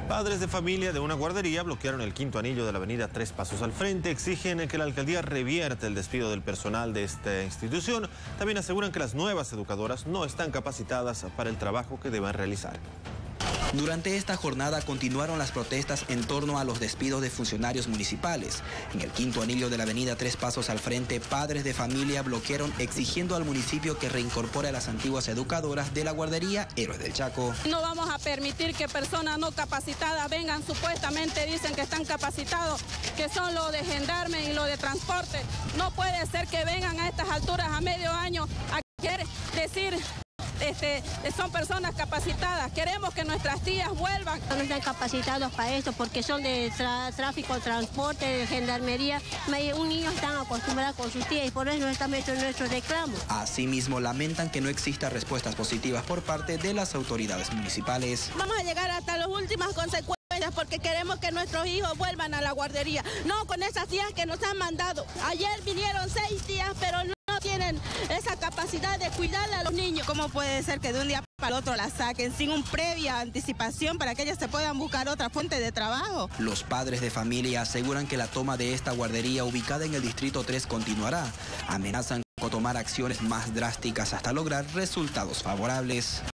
Padres de familia de una guardería bloquearon el quinto anillo de la avenida Tres Pasos al Frente. Exigen que la alcaldía revierta el despido del personal de esta institución. También aseguran que las nuevas educadoras no están capacitadas para el trabajo que deben realizar. Durante esta jornada continuaron las protestas en torno a los despidos de funcionarios municipales. En el quinto anillo de la avenida Tres Pasos al Frente, padres de familia bloquearon exigiendo al municipio que reincorpore a las antiguas educadoras de la guardería Héroes del Chaco. No vamos a permitir que personas no capacitadas vengan, supuestamente dicen que están capacitados, que son lo de gendarme y lo de transporte. No puede ser que vengan a estas alturas a medio año a querer decir... son personas capacitadas. Queremos que nuestras tías vuelvan. No están capacitados para esto porque son de tráfico, transporte, de gendarmería. Un niño está acostumbrado con sus tías y por eso está metido en nuestro reclamo. Asimismo, lamentan que no exista respuestas positivas por parte de las autoridades municipales. Vamos a llegar hasta las últimas consecuencias porque queremos que nuestros hijos vuelvan a la guardería. No con esas tías que nos han mandado. Ayer vinieron 6 tías, pero no tienen esa capacidad de cuidar a los niños. ¿Cómo puede ser que de un día para el otro la saquen sin una previa anticipación para que ellas se puedan buscar otra fuente de trabajo? Los padres de familia aseguran que la toma de esta guardería ubicada en el Distrito 3 continuará. Amenazan con tomar acciones más drásticas hasta lograr resultados favorables.